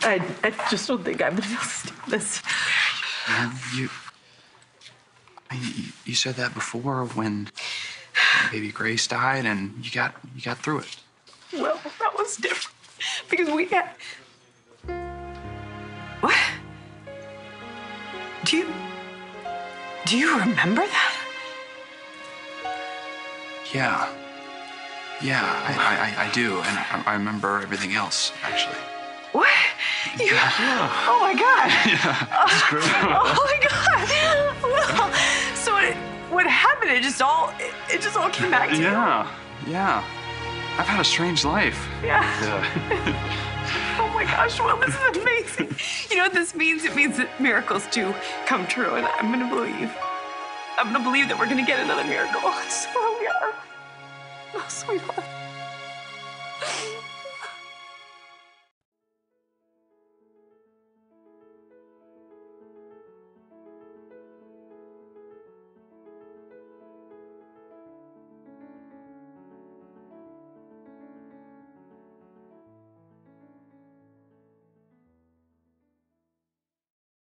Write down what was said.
I just don't think I'm gonna be able to do this. Man, you said that before when baby Grace died, and you got through it. Well, that was different because we had. What? Do you remember that? Yeah, I do, and I remember everything else actually. What? Yeah. Oh my God. Yeah, that's great. Oh my God. Well, so what happened? It just all came back to you. Yeah. I've had a strange life. Yeah. Oh my gosh, well, this is amazing. You know what this means? It means that miracles do come true, and I'm gonna believe. I'm gonna believe that we're gonna get another miracle. So we are. Oh, sweetheart.